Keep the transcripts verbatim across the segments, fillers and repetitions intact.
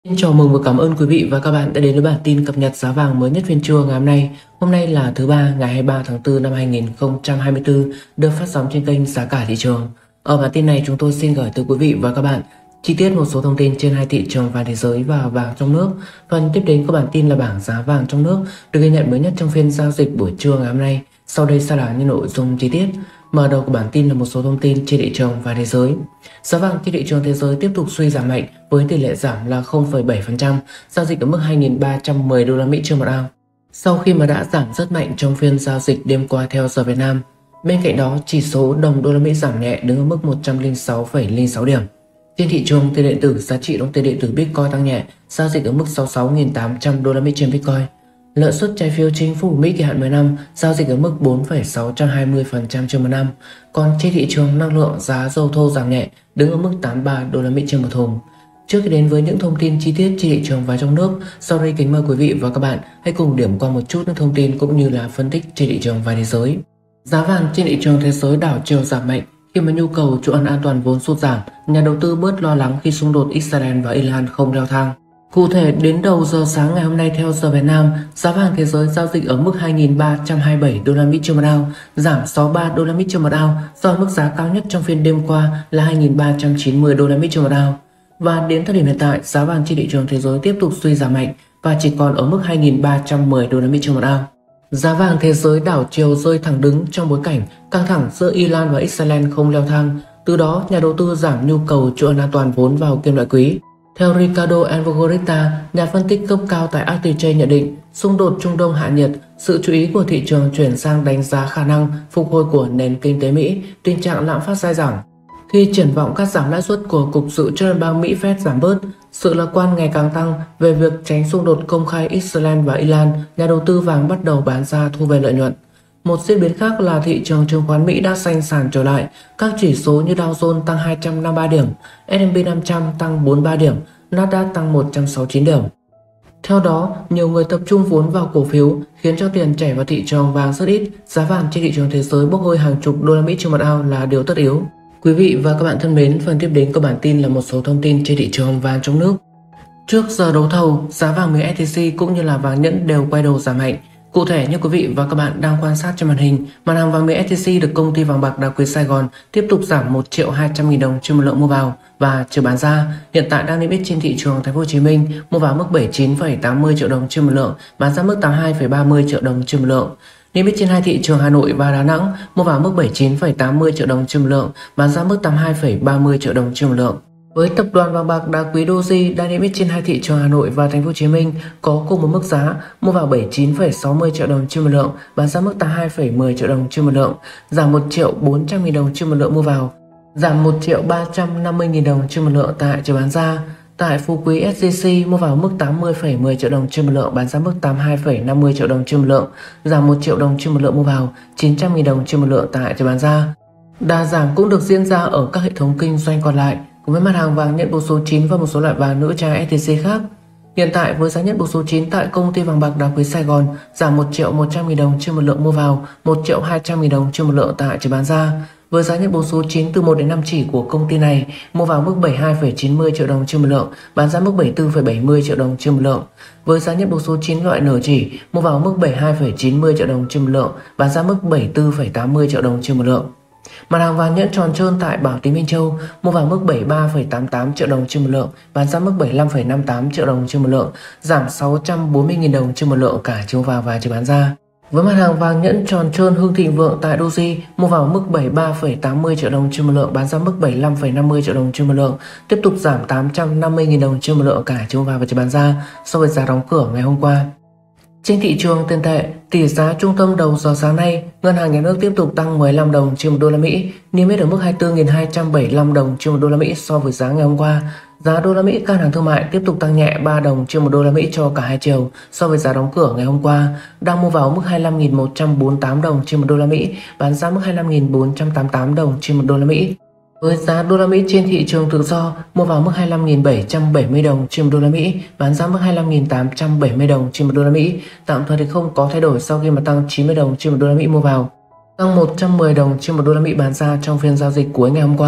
Xin chào mừng và cảm ơn quý vị và các bạn đã đến với bản tin cập nhật giá vàng mới nhất phiên trưa ngày hôm nay. Hôm nay là thứ ba ngày hai mươi ba tháng tư năm hai nghìn không trăm hai mươi tư, được phát sóng trên kênh Giá cả thị trường. Ở bản tin này chúng tôi xin gửi tới quý vị và các bạn chi tiết một số thông tin trên hai thị trường vàng thế giới và vàng trong nước. Phần tiếp đến của bản tin là bảng giá vàng trong nước được ghi nhận mới nhất trong phiên giao dịch buổi trưa ngày hôm nay. Sau đây sẽ là những nội dung chi tiết. Mở đầu của bản tin là một số thông tin trên thị trường và thế giới. Giá vàng trên thị trường thế giới tiếp tục suy giảm mạnh với tỷ lệ giảm là không phẩy bảy phần trăm, giao dịch ở mức hai nghìn ba trăm mười đô la Mỹ trên một ounce. Sau khi mà đã giảm rất mạnh trong phiên giao dịch đêm qua theo giờ Việt Nam. Bên cạnh đó, chỉ số đồng đô la Mỹ giảm nhẹ đứng ở mức một trăm lẻ sáu phẩy không sáu điểm. Trên thị trường tiền điện tử, giá trị đồng tiền điện tử Bitcoin tăng nhẹ, giao dịch ở mức sáu mươi sáu nghìn tám trăm đô la Mỹ trên Bitcoin. Lợi suất trái phiếu chính phủ Mỹ kỳ hạn mười năm giao dịch ở mức bốn phẩy sáu hai không phần trăm trên một năm. Còn trên thị trường năng lượng, giá dầu thô giảm nhẹ, đứng ở mức tám mươi ba đô la Mỹ trên một thùng. Trước khi đến với những thông tin chi tiết trên thị trường và trong nước, sau đây kính mời quý vị và các bạn hãy cùng điểm qua một chút những thông tin cũng như là phân tích trên thị trường và thế giới. Giá vàng trên thị trường thế giới đảo chiều giảm mạnh khi mà nhu cầu trụ ăn an toàn vốn sụt giảm, nhà đầu tư bớt lo lắng khi xung đột Israel và Iran không leo thang. Cụ thể, đến đầu giờ sáng ngày hôm nay theo giờ Việt Nam, giá vàng thế giới giao dịch ở mức hai nghìn ba trăm hai mươi bảy đô la Mỹ trên một ounce, giảm sáu mươi ba đô la Mỹ trên một ounce so với mức giá cao nhất trong phiên đêm qua là hai nghìn ba trăm chín mươi đô la Mỹ trên một ounce. Và đến thời điểm hiện tại, giá vàng trên thị trường thế giới tiếp tục suy giảm mạnh và chỉ còn ở mức hai nghìn ba trăm mười đô la Mỹ trên một ounce. Giá vàng thế giới đảo chiều rơi thẳng đứng trong bối cảnh căng thẳng giữa Iran và Israel không leo thang, từ đó nhà đầu tư giảm nhu cầu trụ an toàn vốn vào kim loại quý. Theo Ricardo Alvarenga, nhà phân tích cấp cao tại Actitrade nhận định, xung đột Trung Đông hạ nhiệt, sự chú ý của thị trường chuyển sang đánh giá khả năng phục hồi của nền kinh tế Mỹ, tình trạng lạm phát dai dẳng. Khi triển vọng cắt giảm lãi suất của Cục Dự trữ Liên bang Mỹ Fed giảm bớt, sự lạc quan ngày càng tăng về việc tránh xung đột công khai Israel và Iran, nhà đầu tư vàng bắt đầu bán ra thu về lợi nhuận. Một diễn biến khác là thị trường chứng khoán Mỹ đã xanh sàn trở lại, các chỉ số như Dow Jones tăng hai trăm năm mươi ba điểm, S and P năm trăm tăng bốn mươi ba điểm, Nasdaq tăng một trăm sáu mươi chín điểm. Theo đó, nhiều người tập trung vốn vào cổ phiếu khiến cho tiền chảy vào thị trường vàng rất ít, giá vàng trên thị trường thế giới bốc hơi hàng chục đô la Mỹ trên một ounce là điều tất yếu. Quý vị và các bạn thân mến, phần tiếp đến của bản tin là một số thông tin trên thị trường vàng trong nước. Trước giờ đấu thầu, giá vàng miếng ét gi xê cũng như là vàng nhẫn đều quay đầu giảm mạnh. Cụ thể như quý vị và các bạn đang quan sát trên màn hình, mặt hàng vàng miếng ét gi xê được công ty vàng bạc đá quý Sài Gòn tiếp tục giảm một triệu hai trăm nghìn đồng trên một lượng mua vào và chiều bán ra. Hiện tại đang niêm yết trên thị trường Thành phố Hồ Chí Minh mua vào mức bảy mươi chín phẩy tám mươi triệu đồng trên một lượng, bán ra mức tám mươi hai phẩy ba mươi triệu đồng trên một lượng. Niêm yết trên hai thị trường Hà Nội và Đà Nẵng mua vào mức bảy mươi chín phẩy tám mươi triệu đồng trên một lượng, bán ra mức tám mươi hai phẩy ba mươi triệu đồng trên một lượng. Với tập đoàn vàng bạc đá quý Doji đang niêm yết trên hai thị trường Hà Nội và Thành phố Hồ Chí Minh có cùng một mức giá mua vào bảy mươi chín phẩy sáu mươi triệu đồng trên một lượng, bán ra mức tám mươi hai phẩy mười triệu đồng trên một lượng, giảm một triệu bốn trăm nghìn đồng trên một lượng mua vào, giảm một triệu ba trăm năm mươi nghìn đồng trên một lượng tại chiều bán ra. Tại Phú Quý ét gi xê mua vào mức tám mươi phẩy mười triệu đồng trên một lượng, bán ra mức tám mươi hai phẩy năm mươi triệu đồng trên một lượng, giảm một triệu đồng trên một lượng mua vào, chín trăm nghìn đồng trên một lượng tại chiều bán ra. Đà giảm cũng được diễn ra ở các hệ thống kinh doanh còn lại, cùng với mặt hàng vàng nhẫn bộ số chín và một số loại vàng nữ trang ét gi xê khác. Hiện tại với giá nhẫn bộ số chín tại công ty vàng bạc đá quý Sài Gòn giảm một triệu một trăm nghìn đồng trên một lượng mua vào, một triệu hai trăm nghìn đồng trên một lượng tại chiều bán ra. Với giá nhẫn bộ số chín từ một đến năm chỉ của công ty này mua vào mức bảy mươi hai phẩy chín mươi triệu đồng trên một lượng, bán ra mức bảy mươi tư phẩy bảy mươi triệu đồng trên một lượng. Với giá nhẫn bộ số chín loại nửa chỉ mua vào mức bảy mươi hai phẩy chín mươi triệu đồng trên một lượng, bán ra mức bảy mươi tư phẩy tám mươi triệu đồng trên một lượng. Mặt hàng vàng nhẫn tròn trơn tại Bảo Tín Minh Châu mua vào mức bảy mươi ba phẩy tám mươi tám triệu đồng trên một lượng, bán ra mức bảy mươi lăm phẩy năm mươi tám triệu đồng trên một lượng, giảm sáu trăm bốn mươi nghìn đồng trên một lượng cả chiều vào và chiều bán ra. Với mặt hàng vàng nhẫn tròn trơn Hưng Thịnh Vượng tại Doji mua vào mức bảy mươi ba phẩy tám mươi triệu đồng trên một lượng, bán ra mức bảy mươi lăm phẩy năm mươi triệu đồng trên một lượng, tiếp tục giảm tám trăm năm mươi nghìn đồng trên một lượng cả chiều vào và chiều bán ra so với giá đóng cửa ngày hôm qua. Trên thị trường tiền tệ, tỷ giá trung tâm đầu giờ sáng nay, Ngân hàng Nhà nước tiếp tục tăng mười lăm đồng trên một đô la Mỹ, niêm yết ở mức hai mươi tư nghìn hai trăm bảy mươi lăm đồng trên một đô la Mỹ so với giá ngày hôm qua. Giá đô la Mỹ các hàng thương mại tiếp tục tăng nhẹ ba đồng trên một đô la Mỹ cho cả hai chiều so với giá đóng cửa ngày hôm qua, đang mua vào mức hai mươi lăm nghìn một trăm bốn mươi tám đồng trên một đô la Mỹ, bán ra mức hai mươi lăm nghìn bốn trăm tám mươi tám đồng trên một đô la Mỹ. Với giá đô la Mỹ trên thị trường tự do mua vào mức hai mươi lăm nghìn bảy trăm bảy mươi đồng trên một đô la Mỹ, bán ra mức hai mươi lăm nghìn tám trăm bảy mươi đồng trên một đô la Mỹ, tạm thời thì không có thay đổi sau khi mà tăng chín mươi đồng trên một đô la Mỹ mua vào, tăng một trăm mười đồng trên một đô la Mỹ bán ra trong phiên giao dịch cuối ngày hôm qua.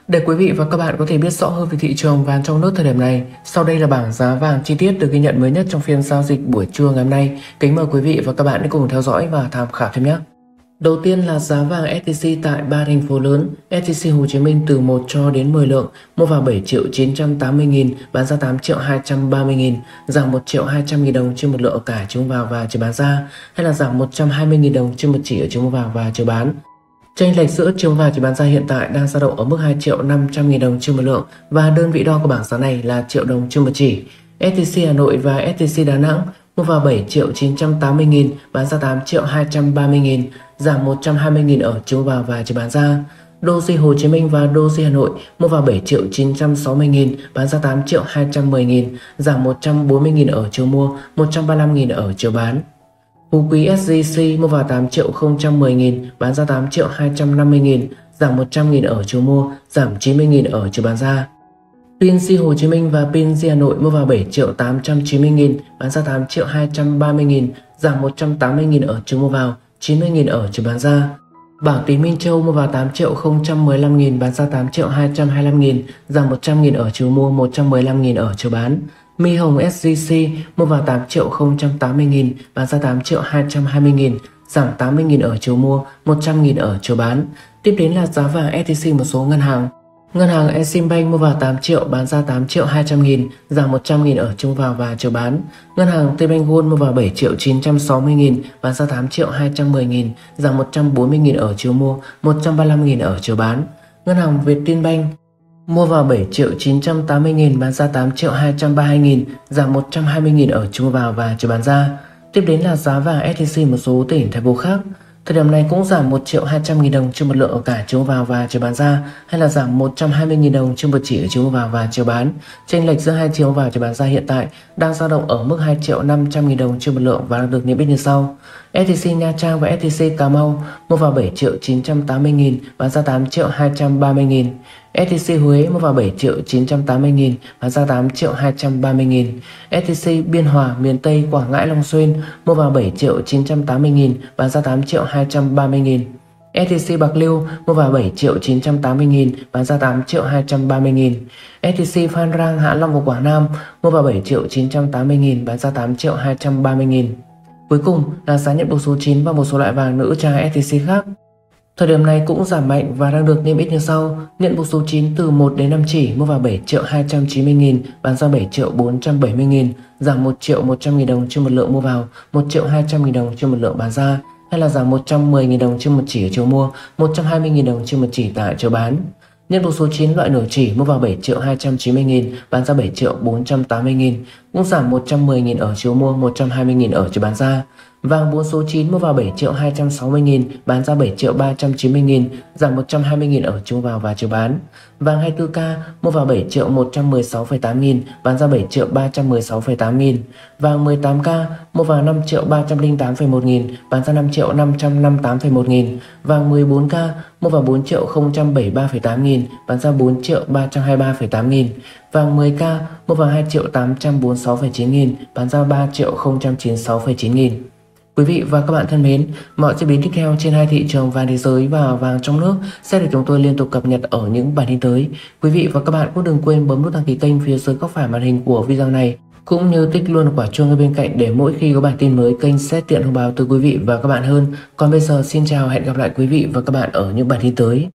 Để quý vị và các bạn có thể biết rõ hơn về thị trường vàng trong nước thời điểm này, sau đây là bảng giá vàng chi tiết được ghi nhận mới nhất trong phiên giao dịch buổi trưa ngày hôm nay. Kính mời quý vị và các bạn hãy cùng theo dõi và tham khảo thêm nhé. Đầu tiên là giá vàng ét tê xê tại ba thành phố lớn. ét tê xê Hồ Chí Minh từ một cho đến mười lượng, mua vào bảy triệu chín trăm tám mươi nghìn, bán ra tám triệu hai trăm ba mươi nghìn, giảm một triệu hai trăm nghìn đồng trên một lượng ở cả chiều mua vào và chiều bán ra, hay là giảm một trăm hai mươi nghìn đồng trên một chỉ ở chiều mua vào và chiều bán. Chênh lệch giữa chiều mua vào chiều bán ra hiện tại đang dao động ở mức hai triệu năm trăm nghìn đồng trên một lượng và đơn vị đo của bảng giá này là triệu đồng trên một chỉ. ét tê xê Hà Nội và ét tê xê Đà Nẵng mua vào bảy triệu chín trăm tám mươi nghìn, bán ra tám triệu hai trăm ba mươi nghìn, giảm một trăm hai mươi nghìn ở chiều vào và chiều bán ra. đê xê Hồ Chí Minh và đê xê Hà Nội mua vào bảy triệu chín trăm sáu mươi nghìn, bán ra tám triệu hai trăm mười nghìn, giảm một trăm bốn mươi nghìn ở chiều mua, một trăm ba mươi lăm nghìn ở chiều bán. Phú Quý ét gi xê mua vào tám triệu không trăm mười nghìn, bán ra tám triệu hai trăm năm mươi nghìn, giảm một trăm nghìn ở chiều mua, giảm chín mươi nghìn ở chiều bán ra. pê en xê Hồ Chí Minh và pê en xê Hà Nội mua vào bảy triệu tám trăm chín mươi nghìn, bán ra tám triệu hai trăm ba mươi nghìn, giảm một trăm tám mươi nghìn ở chiều mua vào, chín mươi nghìn ở chiều bán ra. Bảo Tín Minh Châu mua vào tám triệu không trăm mười lăm nghìn, bán ra tám triệu hai trăm hai mươi lăm nghìn, giảm một trăm nghìn ở chiều mua, một trăm mười lăm nghìn ở chiều bán. My Hồng ét gi xê mua vào tám triệu không trăm tám mươi nghìn, bán ra tám triệu hai trăm hai mươi nghìn, giảm tám mươi nghìn ở chiều mua, một trăm nghìn ở chiều bán. Tiếp đến là giá vàng ét tê xê một số ngân hàng. Ngân hàng Eximbank mua vào tám triệu, bán ra tám triệu hai trăm nghìn, giảm một trăm nghìn ở chiều vào và chiều bán. Ngân hàng Tbank Gold mua vào bảy triệu chín trăm sáu mươi nghìn, bán ra tám triệu hai trăm mười nghìn, giảm một trăm bốn mươi nghìn ở chiều mua, một trăm ba mươi lăm nghìn ở chiều bán. Ngân hàng Vietinbank mua vào bảy triệu chín trăm tám mươi nghìn, bán ra tám triệu hai trăm ba mươi hai nghìn, giảm một trăm hai mươi nghìn ở chiều vào và chiều bán ra. Tiếp đến là giá vàng ét tê xê một số tỉnh thành phố khác. Thời điểm này cũng giảm một triệu hai trăm nghìn đồng trên một lượng ở cả chiều vào và chiều bán ra, hay là giảm một trăm hai mươi nghìn đồng trên một chỉ ở chiều vào và chiều bán. Chênh lệch giữa hai chiều vào chiều bán ra hiện tại đang dao động ở mức hai triệu năm trăm nghìn đồng trên một lượng và đang được niêm yết như sau. ét tê xê Nha Trang và ét tê xê Cà Mau mua vào bảy triệu chín trăm tám mươi nghìn, bán ra tám triệu hai trăm ba mươi nghìn. ét tê xê Huế mua vào bảy triệu chín trăm tám mươi nghìn, bán ra tám triệu hai trăm ba mươi nghìn. ét tê xê Biên Hòa, miền Tây, Quảng Ngãi, Long Xuyên mua vào bảy triệu chín trăm tám mươi nghìn, bán ra tám triệu hai trăm ba mươi nghìn. ét tê xê Bạc Liêu mua vào bảy triệu chín trăm tám mươi nghìn, bán ra tám triệu hai trăm ba mươi nghìn. ét tê xê Phan Rang, Hạ Long và Quảng Nam mua vào bảy triệu chín trăm tám mươi nghìn, bán ra tám triệu hai trăm ba mươi nghìn. Cuối cùng là giá nhận buộc số chín và một số loại vàng nữ trang ét tê xê khác. Thời điểm này cũng giảm mạnh và đang được niêm yết như sau. Nhận buộc số chín từ một đến năm chỉ mua vào bảy triệu hai trăm chín mươi nghìn, bán ra bảy triệu bốn trăm bảy mươi nghìn, giảm một triệu một trăm nghìn đồng trên một lượng mua vào, một triệu hai trăm nghìn đồng trên một lượng bán ra, hay là giảm một trăm mười nghìn đồng trên một chỉ ở chiều mua, một trăm hai mươi nghìn đồng trên một chỉ tại chiều bán. Nhận buộc số chín loại nửa chỉ mua vào bảy triệu hai trăm chín mươi nghìn, bán ra bảy triệu bốn trăm tám mươi nghìn, cũng giảm một trăm mười nghìn ở chiều mua, một trăm hai mươi nghìn ở chiều bán ra. Vàng bốn số chín mua vào bảy triệu hai trăm sáu mươi nghìn, bán ra bảy triệu ba trăm chín mươi nghìn, giảm một trăm hai mươi nghìn ở chiều vào và chiều bán. Vàng hai mươi tư ca mua vào bảy triệu một trăm mười sáu phẩy tám nghìn, bán ra bảy triệu ba trăm mười sáu phẩy tám nghìn. Vàng mười tám ca mua vào năm triệu ba trăm lẻ tám phẩy một nghìn, bán ra năm triệu năm trăm năm mươi tám phẩy một nghìn. Vàng mười bốn ca mua vào bốn triệu không trăm bảy mươi ba phẩy tám nghìn, bán ra bốn triệu ba trăm hai mươi ba phẩy tám nghìn. Vàng mười ca mua vào hai triệu tám trăm bốn mươi sáu phẩy chín nghìn, bán ra ba triệu không trăm chín mươi sáu phẩy chín nghìn. Quý vị và các bạn thân mến, mọi diễn biến tiếp theo trên hai thị trường vàng thế giới và vàng trong nước sẽ được chúng tôi liên tục cập nhật ở những bản tin tới. Quý vị và các bạn cũng đừng quên bấm nút đăng ký kênh phía dưới góc phải màn hình của video này, cũng như tích luôn quả chuông ở bên cạnh để mỗi khi có bản tin mới kênh sẽ tiện thông báo tới quý vị và các bạn hơn. Còn bây giờ xin chào, hẹn gặp lại quý vị và các bạn ở những bản tin tới.